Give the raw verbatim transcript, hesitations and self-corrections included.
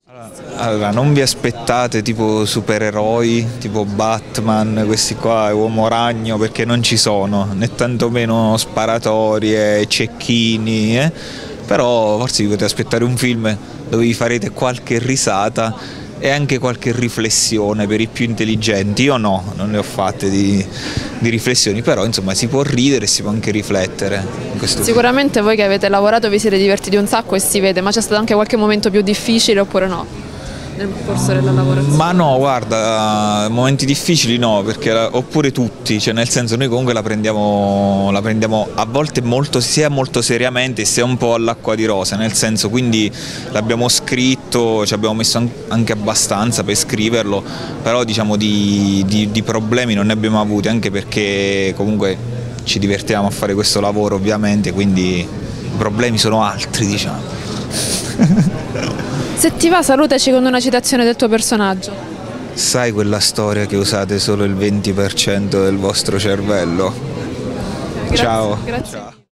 Allora, non vi aspettate tipo supereroi, tipo Batman, questi qua, Uomo Ragno, perché non ci sono, né tantomeno sparatorie, cecchini, eh? Però forse vi potete aspettare un film dove vi farete qualche risata e anche qualche riflessione per i più intelligenti. Io no, non ne ho fatte di, di riflessioni, però insomma si può ridere e si può anche riflettere in questo Sicuramente film. Voi che avete lavorato vi siete divertiti un sacco e si vede, ma c'è stato anche qualche momento più difficile oppure no? Nel corso della lavorazione? Ma no, guarda, momenti difficili no, perché oppure tutti, cioè nel senso noi comunque la prendiamo, la prendiamo a volte molto, sia molto seriamente sia un po' all'acqua di rose, nel senso quindi l'abbiamo scritto, ci abbiamo messo anche abbastanza per scriverlo, però diciamo di, di, di problemi non ne abbiamo avuti, anche perché comunque ci divertiamo a fare questo lavoro ovviamente, quindi i problemi sono altri, diciamo. Se ti va, salutaci con una citazione del tuo personaggio. Sai quella storia che usate solo il venti per cento del vostro cervello? Grazie, Ciao. grazie. Ciao.